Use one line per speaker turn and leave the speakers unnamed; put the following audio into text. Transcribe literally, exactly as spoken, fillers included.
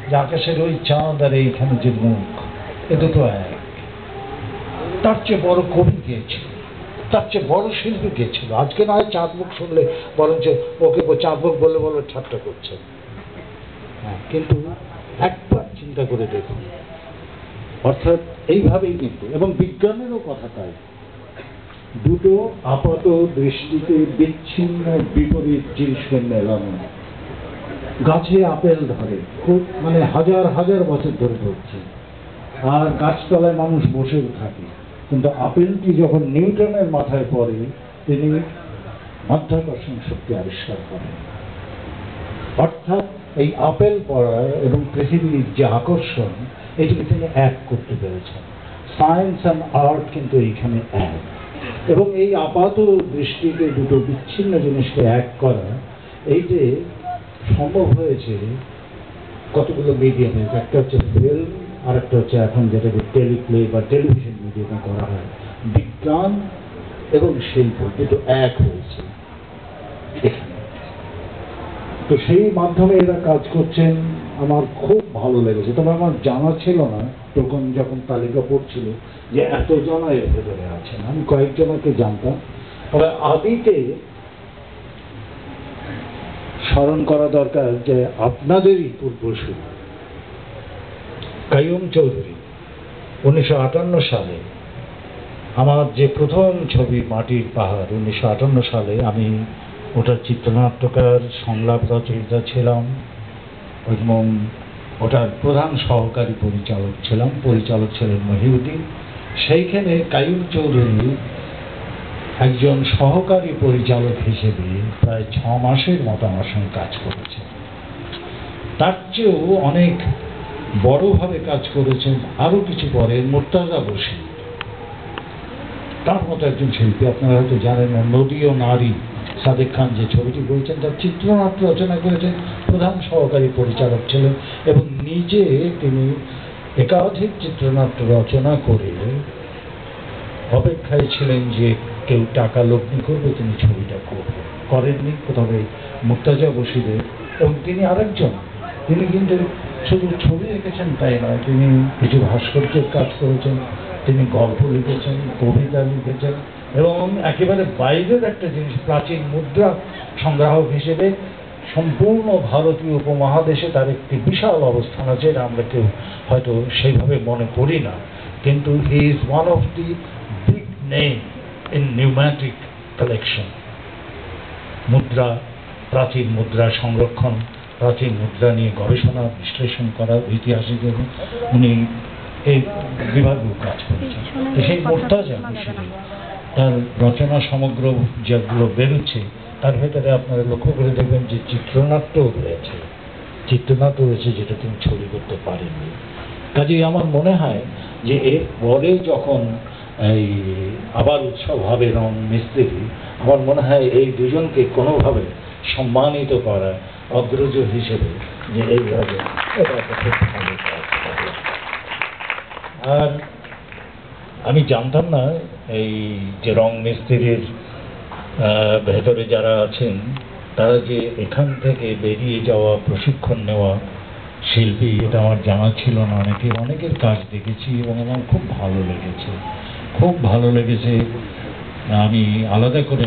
যে আকাশের ওই চাঁদ আর এইখানে যে মুখ, এ দুটো এক। তার চেয়ে বড় কবি কে ছিল, তার চেয়ে বড় শিল্পী কে ছিল? আজকে না হয় চাঁদ মুখ শুনলে বরঞ্চ ওকে চাঁদ মুখ বলে বলে ঠাট্টা করছে, হ্যাঁ, কিন্তু একবার চিন্তা করে দেখুন। অর্থাৎ এইভাবেই কিন্তু, এবং বিজ্ঞানেরও কথা তাই, দুটো আপাত দৃষ্টিতে বিচ্ছিন্ন বিপরীত জিনিসকে মেলানো। গাছে আপেল ধরে, খুব মানে হাজার হাজার বছর ধরে ধরছে, আর গাছতলায় মানুষ বসেও থাকে, কিন্তু আপেলটি যখন নিউটনের মাথায় পড়ে তিনি মাধ্যাকর্ষণ শক্তি আবিষ্কার করেন। অর্থাৎ এই আপেল পড়া এবং পৃথিবীর যে আকর্ষণ, এটিকে তিনি এক করতে পেরেছেন। সায়েন্স অ্যান্ড আর্ট কিন্তু এইখানে এক, এবং এই আপাত দৃষ্টিতে দুটো বিচ্ছিন্ন জিনিসকে এক করা, এইটা সম্ভব হয়েছে কতগুলো মিডিয়ামে। একটা হচ্ছে ফিল্ম, আর একটা হচ্ছে এখন যেটাকে টেলিপ্লে বা টেলিভিশন মিডিয়ামে করা হয়। বিজ্ঞান এবং শিল্প দুটো এক হয়েছে এখানে। তো সেই মাধ্যমে এরা কাজ করছেন, আমার খুব ভালো লেগেছে। তবে আমার জানা ছিল না তখন যখন তালিকা পড়ছিল যে এতজনা এর ভেতরে আছেন। আমি কয়েকজনকে জানতাম, তবে আদিতে স্মরণ করা দরকার যে আপনাদেরই পূর্বসূরি কাইয়ুম চৌধুরী উনিশশো আটান্ন সালে আমার যে প্রথম ছবি মাটির পাহাড়, উনিশশো আটান্ন সালে আমি ওটার চিত্রনাট্যকার, সংলাপ রচয়িতা ছিলাম এবং ওটার প্রধান সহকারী পরিচালক ছিলাম। পরিচালক ছিলেন মহিউদ্দিন। সেইখানে কাইয়ুম চৌধুরী একজন সহকারী পরিচালক হিসেবে প্রায় ছ মাসের মতো আমার সঙ্গে কাজ করেছেন। তার চেয়েও অনেক বড়ভাবে কাজ করেছেন আরও কিছু পরে মুর্তাজা বশীর। তার মতো একজন শিল্পী, আপনারা হয়তো জানেন, নদী ও নারী, সাদেক খান যে ছবিটি করেছেন তার চিত্রনাট্য রচনা করেছেন, প্রধান সহকারী পরিচালক ছিলেন, এবং নিজে তিনি একাধিক চিত্রনাট্য রচনা করে অপেক্ষায় ছিলেন যে কেউ টাকা লগ্নি করবে, তিনি ছবিটা করবেন। করেননি, তবে মুর্তাজা বশীরের, এবং তিনি আরেকজন, তিনি কিন্তু শুধু ছবি এঁকেছেন তাই নয়, তিনি কিছু ভাস্কর্যের কাজ করেছেন, তিনি গল্প লিখেছেন, কবিতা লিখেছেন, এবং একেবারে বাইরের একটা জিনিস, প্রাচীন মুদ্রা সংগ্রাহক হিসেবে সম্পূর্ণ ভারতীয় উপমহাদেশে তার একটি বিশাল অবস্থান আছে। এটা আমরা কেউ হয়তো সেইভাবে মনে করি না, কিন্তু he is one of the big name in numismatic collection. মুদ্রা, প্রাচীন মুদ্রা সংরক্ষণ, প্রাচীন মুদ্রা নিয়ে গবেষণা বিশ্লেষণ করা, ঐতিহাসিক, উনি এই বিভাগেও কাজ করেছেন। সেই মুর্তাজা বশীর তার রচনা সমগ্র যেগুলো বেরোচ্ছে তার ভেতরে আপনারা লক্ষ্য করে দেখবেন যে চিত্রনাট্যও রয়েছে, চিত্রনাট্য রয়েছে যেটা তিনি ছবি করতে পারেননি। কাজেই আমার মনে হয় যে এর পরে যখন এই আবার উৎসব হবে রং মিস্ত্রি, আমার মনে হয় এই দুজনকে কোনোভাবে সম্মানিত করা অগ্রজ হিসেবে, যে এইভাবে এটা একটা খুব ভালো কাজ। আর আমি জানতাম না এই যে রং মিস্ত্রির ভেতরে যারা আছেন তারা যে এখান থেকে বেরিয়ে যাওয়া, প্রশিক্ষণ নেওয়া শিল্পী, এটা আমার জানা ছিল না। অনেকে অনেকের কাজ দেখেছি এবং আমার খুব ভালো লেগেছে, খুব ভালো লেগেছে। আমি আলাদা করে